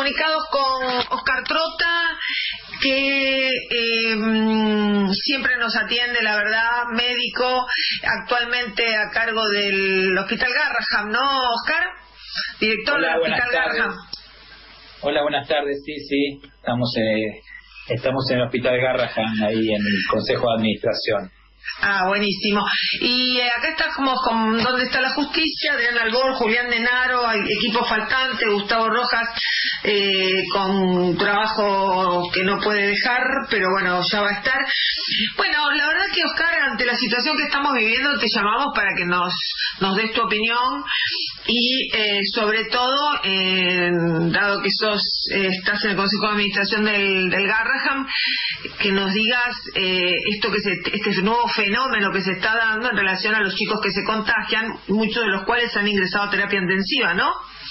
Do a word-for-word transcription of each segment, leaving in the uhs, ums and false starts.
comunicados con Oscar Trota, que eh, siempre nos atiende, la verdad, médico, actualmente a cargo del Hospital Garraham, ¿no, Oscar? Director Hola, del Hospital Garraham. Hola, buenas tardes, sí, sí, estamos, eh, estamos en el Hospital Garraham, ahí en el Consejo de Administración. Ah, buenísimo. Y eh, acá estamos con ¿Dónde está la justicia? Adrián Albor, Julián Denaro, equipo faltante, Gustavo Rojas, eh, con trabajo que no puede dejar, pero bueno, ya va a estar. Bueno, la verdad que, Oscar, ante la situación que estamos viviendo, te llamamos para que nos, nos des tu opinión y eh, sobre todo, eh, dado que sos eh, estás en el Consejo de Administración del, del Garraham, que nos digas eh, esto que se, este nuevo fenómeno que se está dando en relación a los chicos que se contagian, muchos de los cuales han ingresado a terapia intensiva, ¿no?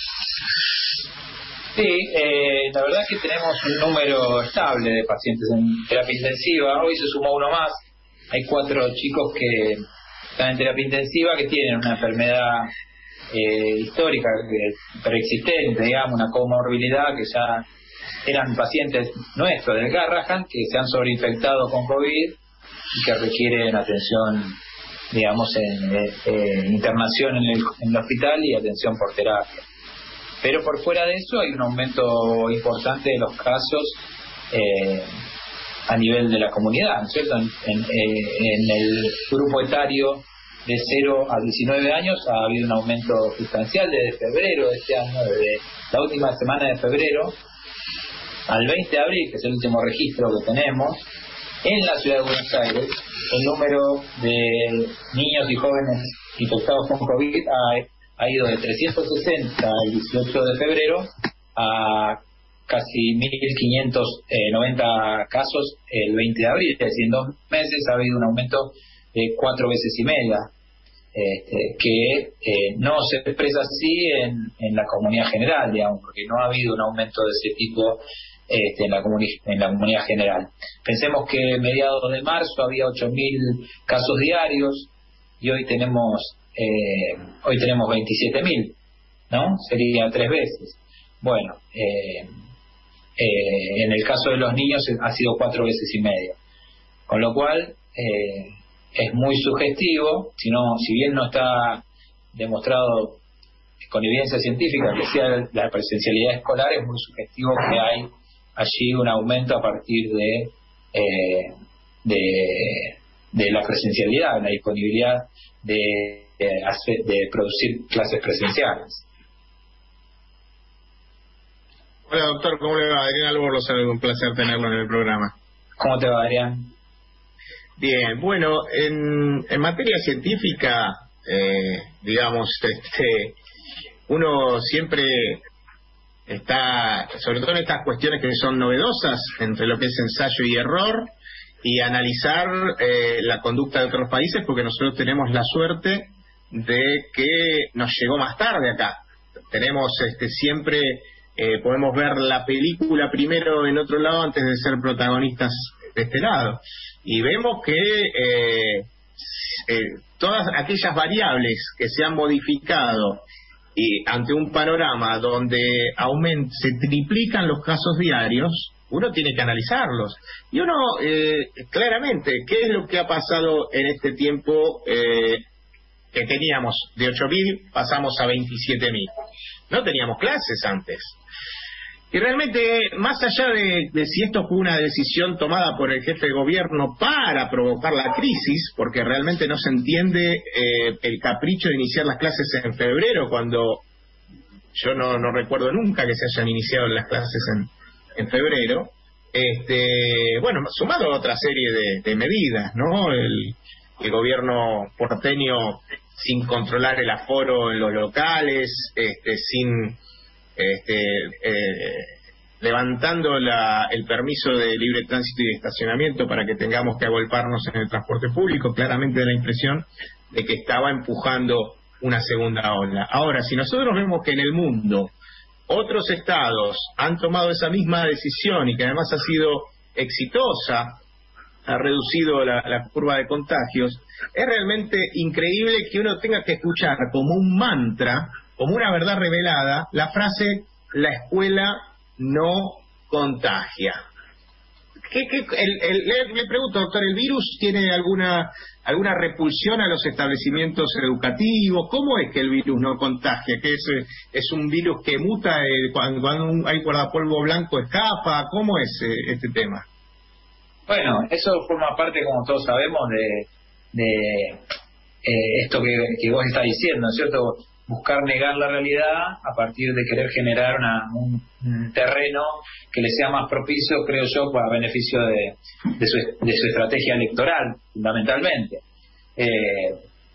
Sí, eh, la verdad es que tenemos un número estable de pacientes en terapia intensiva. Hoy se sumó uno más. Hay cuatro chicos que están en terapia intensiva que tienen una enfermedad eh, histórica, eh, preexistente, digamos, una comorbilidad, que ya eran pacientes nuestros del Garraham, que se han sobreinfectado con COVID y que requieren atención, digamos, en, eh, eh, internación en el, en el hospital y atención por terapia. Pero por fuera de eso hay un aumento importante de los casos eh, a nivel de la comunidad, ¿no es cierto? En, en, eh, en el grupo etario de cero a diecinueve años ha habido un aumento sustancial desde febrero de este año, desde la última semana de febrero al veinte de abril, que es el último registro que tenemos. En la ciudad de Buenos Aires, el número de niños y jóvenes infectados con COVID ha, ha ido de trescientos sesenta el dieciocho de febrero a casi mil quinientos noventa casos el veinte de abril. Es decir, en dos meses ha habido un aumento de cuatro veces y media, este, que eh, no se expresa así en, en la comunidad general, digamos, porque no ha habido un aumento de ese tipo Este, en, la comuni- en la comunidad general. Pensemos que a mediados de marzo había ocho mil casos diarios y hoy tenemos eh, hoy tenemos veintisiete mil, ¿no? Sería tres veces. Bueno, eh, eh, en el caso de los niños ha sido cuatro veces y media, con lo cual eh, es muy sugestivo, si, no, si bien no está demostrado con evidencia científica que sea la presencialidad escolar, es muy sugestivo que hay allí un aumento a partir de eh, de, de la presencialidad, la disponibilidad de, de, hacer, de producir clases presenciales. Hola, doctor, ¿cómo le va? Adrián Albor, lo saludo, un placer tenerlo en el programa. ¿Cómo te va, Adrián? Bien, bueno, en, en materia científica, eh, digamos, este, uno siempre está, sobre todo en estas cuestiones que son novedosas, entre lo que es ensayo y error, y analizar eh, la conducta de otros países, porque nosotros tenemos la suerte de que nos llegó más tarde acá. Tenemos este siempre, eh, podemos ver la película primero en otro lado antes de ser protagonistas de este lado. Y vemos que eh, eh, todas aquellas variables que se han modificado y ante un panorama donde aument se triplican los casos diarios, uno tiene que analizarlos. Y uno, eh, claramente, ¿qué es lo que ha pasado en este tiempo eh, que teníamos de ocho mil, pasamos a veintisiete mil? No teníamos clases antes. Y realmente, más allá de, de si esto fue una decisión tomada por el jefe de gobierno para provocar la crisis, porque realmente no se entiende eh, el capricho de iniciar las clases en febrero, cuando yo no, no recuerdo nunca que se hayan iniciado las clases en, en febrero. Este, bueno, sumado a otra serie de, de medidas, ¿no? El, el gobierno porteño sin controlar el aforo en los locales, este, sin... Este, eh, levantando la, el permiso de libre tránsito y de estacionamiento para que tengamos que agolparnos en el transporte público, claramente da la impresión de que estaba empujando una segunda ola. Ahora, si nosotros vemos que en el mundo otros estados han tomado esa misma decisión y que además ha sido exitosa, ha reducido la, la curva de contagios, es realmente increíble que uno tenga que escuchar como un mantra, como una verdad revelada, la frase: la escuela no contagia. ¿Qué, qué, el, el, le, le pregunto, doctor, ¿el virus tiene alguna alguna repulsión a los establecimientos educativos? ¿Cómo es que el virus no contagia? ¿Que es, es un virus que muta eh, cuando, cuando hay guardapolvo blanco escapa? ¿Cómo es eh, este tema? Bueno, eso forma parte, como todos sabemos, de, de eh, esto que, que vos estás diciendo, ¿no es cierto? Buscar negar la realidad a partir de querer generar una, un, un terreno que le sea más propicio, creo yo, para beneficio de, de, su, de su estrategia electoral, fundamentalmente. Eh,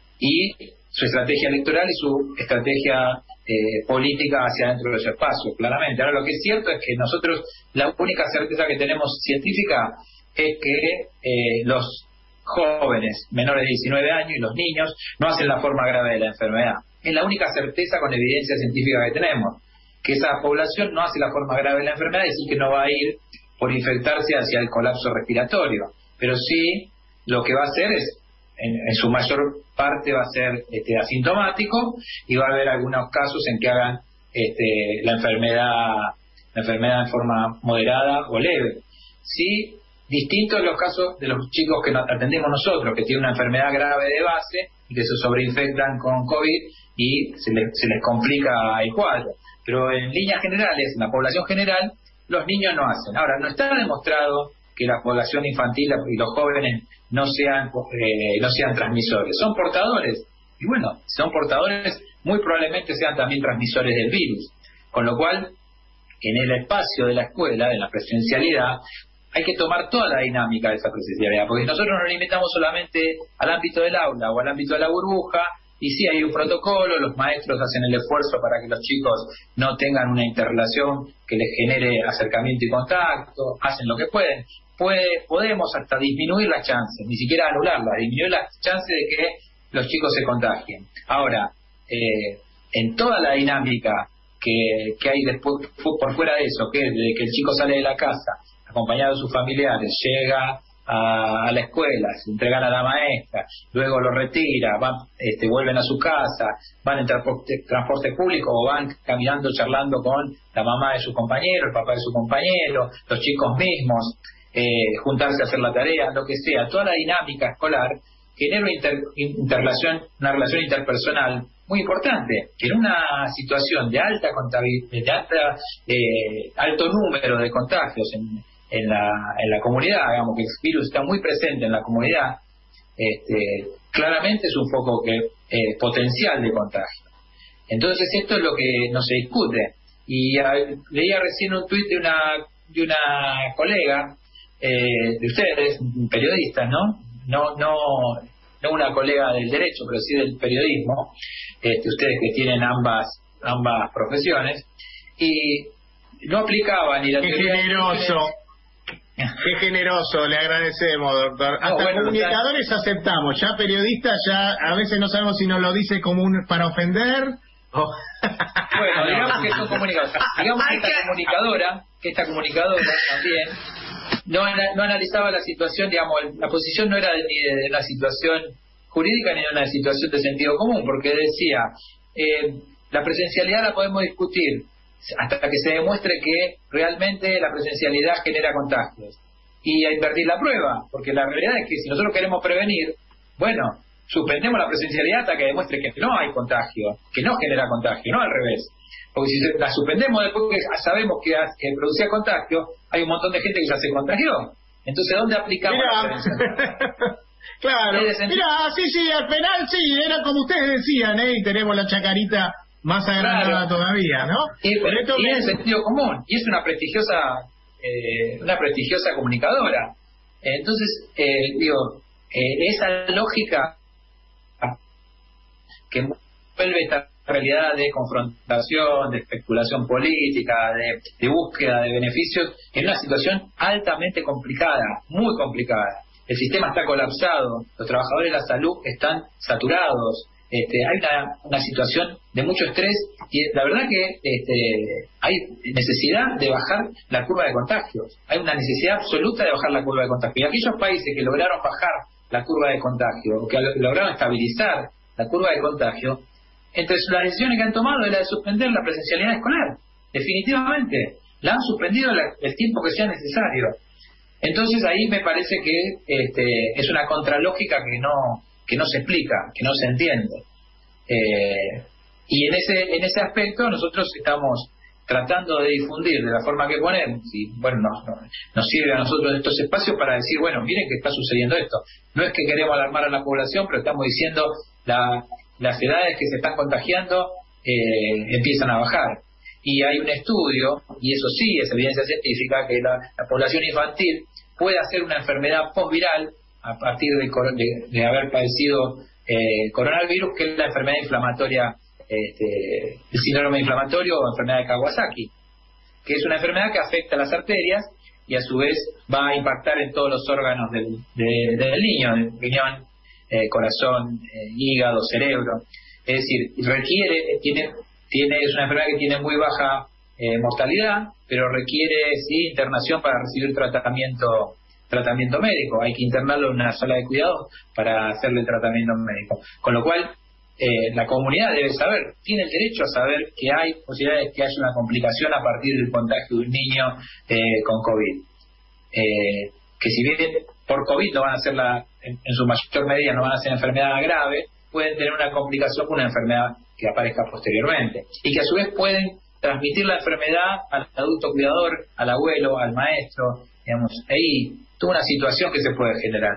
y su estrategia electoral y su estrategia eh, política hacia dentro de su espacio, claramente. Ahora, lo que es cierto es que nosotros, la única certeza que tenemos científica es que eh, los jóvenes menores de diecinueve años y los niños no hacen la forma grave de la enfermedad. Es la única certeza con evidencia científica que tenemos, que esa población no hace la forma grave de la enfermedad, es decir, que no va a ir por infectarse hacia el colapso respiratorio, pero sí lo que va a hacer es, en, en su mayor parte va a ser este, asintomático, y va a haber algunos casos en que hagan este, la enfermedad la enfermedad en forma moderada o leve. Sí, distinto en los casos de los chicos que atendemos nosotros, que tienen una enfermedad grave de base y que se sobreinfectan con COVID y se les, se les complica el cuadro. Pero en líneas generales, en la población general, los niños no hacen. Ahora, no está demostrado que la población infantil y los jóvenes no sean, eh, no sean transmisores. Son portadores. Y bueno, si son portadores, muy probablemente sean también transmisores del virus. Con lo cual, en el espacio de la escuela, de la presencialidad, hay que tomar toda la dinámica de esa presencialidad, porque nosotros nos limitamos solamente al ámbito del aula o al ámbito de la burbuja, y sí hay un protocolo, los maestros hacen el esfuerzo para que los chicos no tengan una interrelación que les genere acercamiento y contacto, hacen lo que pueden. Puede, podemos hasta disminuir las chances, ni siquiera anularlas, disminuir las chances de que los chicos se contagien. Ahora, eh, en toda la dinámica que, que hay después por fuera de eso, que desde que el chico sale de la casa, acompañado de sus familiares, llega a, a la escuela, se entregan a la maestra, luego lo retira, van, este, vuelven a su casa, van en transporte, transporte público o van caminando charlando con la mamá de su compañero, el papá de su compañero, los chicos mismos, eh, juntarse a hacer la tarea, lo que sea, toda la dinámica escolar genera una inter, interrelación, una relación interpersonal muy importante. En una situación de alta contabilidad, de alta, eh, alto número de contagios en en la en la comunidad, digamos que el virus está muy presente en la comunidad, este, claramente es un foco que eh, potencial de contagio. Entonces esto es lo que no se discute. Y a, leía recién un tuit de una de una colega eh, de ustedes, periodistas, ¿no? No no no una colega del derecho, pero sí del periodismo, este, ustedes que tienen ambas ambas profesiones, y no aplicaban ni la Qué teoría generoso. Qué generoso, le agradecemos, doctor. Hasta no, bueno, comunicadores o sea... aceptamos, ya periodistas ya a veces no sabemos si nos lo dice como un para ofender o... Bueno, digamos que son comunicadores. Digamos que esta comunicadora, que esta comunicadora también no, no analizaba la situación, digamos, la posición no era ni de, de la situación jurídica ni de una situación de sentido común, porque decía, eh, la presencialidad la podemos discutir hasta que se demuestre que realmente la presencialidad genera contagios, y a invertir la prueba, porque la realidad es que si nosotros queremos prevenir, bueno, suspendemos la presencialidad hasta que demuestre que no hay contagio, que no genera contagio, no al revés, porque si la suspendemos después que sabemos que, que producía contagio, hay un montón de gente que ya se contagió. Entonces, ¿dónde aplicamos Mirá. la presencialidad? Claro, mira, sí, sí, al penal sí, era como ustedes decían, ¿eh? Y tenemos la chacarita más agrandada, claro, todavía, ¿no? Y, esto y es el sentido común, y es una prestigiosa eh, una prestigiosa comunicadora. Entonces, eh, digo, eh, esa lógica que vuelve esta realidad de confrontación, de especulación política, de, de búsqueda de beneficios, en una situación altamente complicada, muy complicada. El sistema está colapsado, los trabajadores de la salud están saturados. Este, hay una, una situación de mucho estrés, y la verdad que este, hay necesidad de bajar la curva de contagios, hay una necesidad absoluta de bajar la curva de contagio, y aquellos países que lograron bajar la curva de contagio, que lograron estabilizar la curva de contagio, entre las decisiones que han tomado es la de suspender la presencialidad escolar, definitivamente, la han suspendido la, el tiempo que sea necesario. Entonces ahí me parece que este, es una contralógica que no que no se explica, que no se entiende. Eh, y en ese en ese aspecto nosotros estamos tratando de difundir de la forma que podemos, y bueno, nos, nos, nos sirve a nosotros estos espacios para decir, bueno, miren que está sucediendo esto. No es que queremos alarmar a la población, pero estamos diciendo la, las edades que se están contagiando eh, empiezan a bajar. Y hay un estudio, y eso sí es evidencia científica, que la, la población infantil puede hacer una enfermedad postviral a partir de, de, de haber padecido eh, coronavirus, que es la enfermedad inflamatoria, este, el síndrome inflamatorio o enfermedad de Kawasaki, que es una enfermedad que afecta a las arterias y a su vez va a impactar en todos los órganos del, de, del niño, riñón, eh, corazón, eh, hígado, cerebro. Es decir, requiere, tiene, tiene, es una enfermedad que tiene muy baja eh, mortalidad, pero requiere sí internación para recibir tratamiento tratamiento médico. Hay que internarlo en una sala de cuidados para hacerle el tratamiento médico. Con lo cual, eh, la comunidad debe saber, tiene el derecho a saber que hay posibilidades de que haya una complicación a partir del contagio de un niño eh, con COVID. Eh, que si bien por COVID no van a ser la, en, en su mayor medida no van a ser enfermedad grave, pueden tener una complicación con una enfermedad que aparezca posteriormente. Y que a su vez pueden transmitir la enfermedad al adulto cuidador, al abuelo, al maestro, digamos, ahí toda una situación que se puede generar.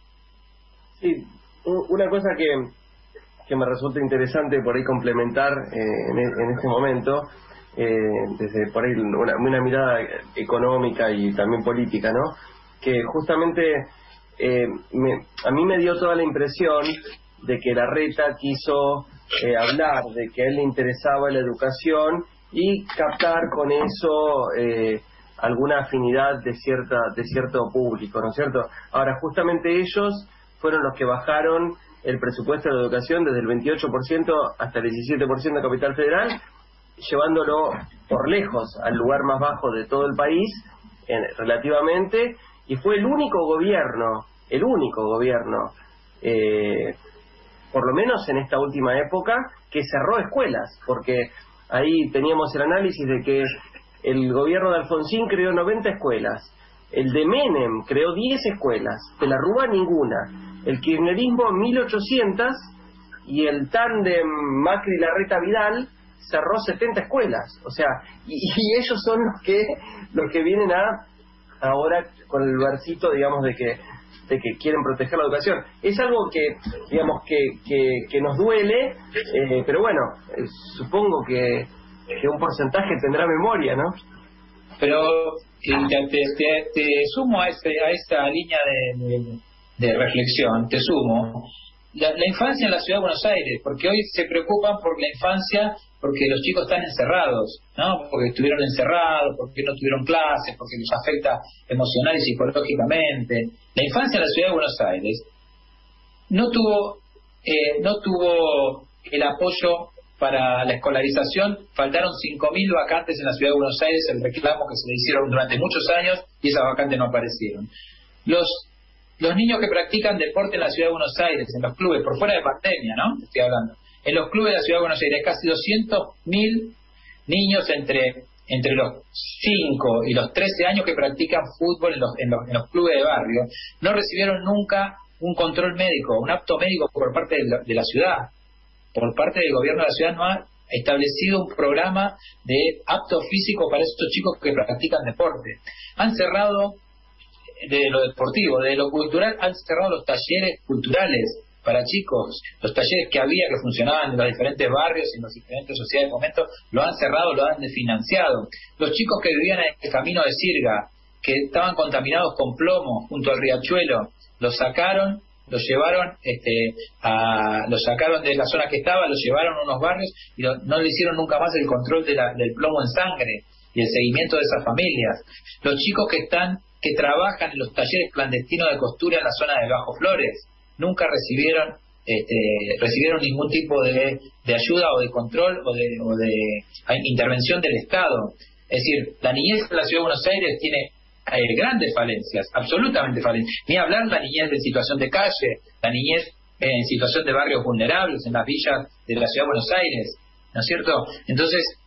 Sí, una cosa que, que me resulta interesante por ahí complementar eh, en, en este momento, eh, desde por ahí una, una mirada económica y también política, ¿no? Que justamente eh, me, a mí me dio toda la impresión de que Larreta quiso eh, hablar de que a él le interesaba la educación y captar con eso eh, alguna afinidad de cierta de cierto público, ¿no es cierto? Ahora, justamente ellos fueron los que bajaron el presupuesto de la educación desde el veintiocho por ciento hasta el diecisiete por ciento de Capital Federal, llevándolo por lejos al lugar más bajo de todo el país, en, relativamente, y fue el único gobierno, el único gobierno, eh, por lo menos en esta última época, que cerró escuelas, porque ahí teníamos el análisis de que el gobierno de Alfonsín creó noventa escuelas, el de Menem creó diez escuelas, de la Rúa ninguna, el kirchnerismo mil ochocientas y el tándem Macri-Larreta-Vidal cerró setenta escuelas. O sea, y, y ellos son los que los que vienen a ahora con el versito, digamos, de que de que quieren proteger la educación. Es algo que, digamos, que, que, que nos duele, eh, pero bueno, eh, supongo que que un porcentaje tendrá memoria, ¿no? Pero te, te, te, te sumo a, ese, a esa línea de, de, de reflexión, te sumo la, la infancia en la Ciudad de Buenos Aires, porque hoy se preocupan por la infancia porque los chicos están encerrados, ¿no? Porque estuvieron encerrados, porque no tuvieron clases, porque los afecta emocional y psicológicamente. La infancia en la Ciudad de Buenos Aires no tuvo eh, no tuvo el apoyo para la escolarización. Faltaron cinco mil vacantes en la Ciudad de Buenos Aires, el reclamo que se le hicieron durante muchos años, y esas vacantes no aparecieron. Los los niños que practican deporte en la Ciudad de Buenos Aires, en los clubes, por fuera de pandemia, ¿no? Estoy hablando. En los clubes de la Ciudad de Buenos Aires, casi doscientos mil niños entre entre los cinco y los trece años que practican fútbol en los, en los, en los clubes de barrio, no recibieron nunca un control médico, un apto médico por parte de la, de la ciudad. Por parte del gobierno de la ciudad no ha establecido un programa de apto físico para estos chicos que practican deporte. Han cerrado, de lo deportivo, de lo cultural, han cerrado los talleres culturales para chicos. Los talleres que había, que funcionaban en los diferentes barrios y en las diferentes sociedades de momento, lo han cerrado, lo han desfinanciado. Los chicos que vivían en el camino de Sirga, que estaban contaminados con plomo junto al riachuelo, los sacaron, los llevaron este a los sacaron de la zona que estaba, los llevaron a unos barrios y lo, no le hicieron nunca más el control de la, del plomo en sangre y el seguimiento de esas familias. Los chicos que están que trabajan en los talleres clandestinos de costura en la zona de Bajo Flores nunca recibieron este, recibieron ningún tipo de, de ayuda o de control o de, o de intervención del Estado. Es decir, la niñez de la Ciudad de Buenos Aires tiene Eh, grandes falencias, absolutamente falencias. Ni hablar la niñez en situación de calle, la niñez eh, en situación de barrios vulnerables, en las villas de la Ciudad de Buenos Aires, ¿no es cierto? Entonces,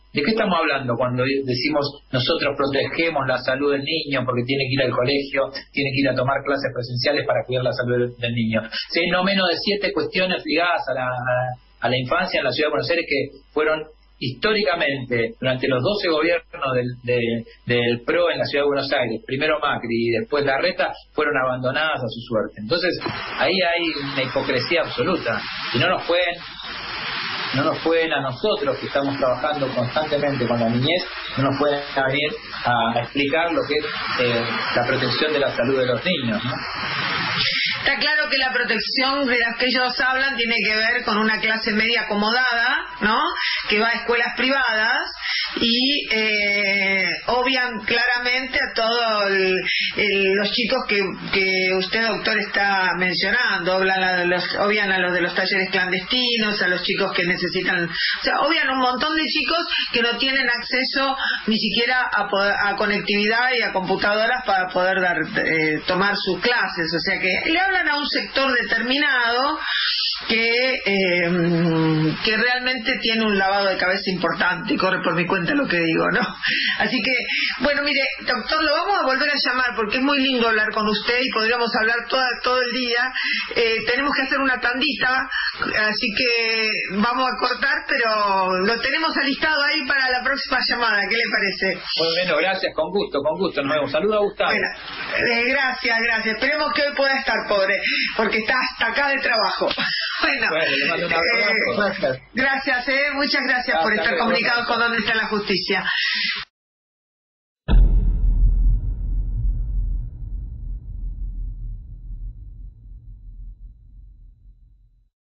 ¿De qué estamos hablando cuando decimos nosotros protegemos la salud del niño porque tiene que ir al colegio, tiene que ir a tomar clases presenciales para cuidar la salud del niño? Sí, no menos de siete cuestiones ligadas a la, a la infancia en la Ciudad de Buenos Aires que fueron históricamente, durante los doce gobiernos del, de, del P R O en la Ciudad de Buenos Aires, primero Macri y después Larreta, fueron abandonadas a su suerte. Entonces, ahí hay una hipocresía absoluta. Y no nos pueden, no nos pueden a nosotros, que estamos trabajando constantemente con la niñez, no nos pueden venir a explicar lo que es eh, la protección de la salud de los niños, ¿no? Está claro que la protección de las que ellos hablan tiene que ver con una clase media acomodada, ¿no? Que va a escuelas privadas y eh, obvian claramente a todos los chicos que, que usted, doctor, está mencionando. Obvian a, los, obvian a los de los talleres clandestinos, a los chicos que necesitan... O sea, obvian un montón de chicos que no tienen acceso ni siquiera a, poder, a conectividad y a computadoras para poder dar eh, tomar sus clases. O sea que le hablan a un sector determinado que eh, que realmente tiene un lavado de cabeza importante, y corre por mi cuenta lo que digo, ¿no? Así que, bueno, mire, doctor, lo vamos a volver a llamar porque es muy lindo hablar con usted y podríamos hablar toda, todo el día. Eh, tenemos que hacer una tandita, así que vamos a cortar, pero lo tenemos alistado ahí para la próxima llamada. ¿Qué le parece? Bueno, gracias, con gusto, con gusto. Nos vemos. Saludos a Gustavo. Bueno, eh, gracias, gracias. Esperemos que hoy pueda estar, pobre, porque está hasta acá de trabajo. Bueno, bueno, le mando un abrazo. Eh, gracias, eh, muchas gracias Hasta por estar luego. comunicados con Dónde está la Justicia.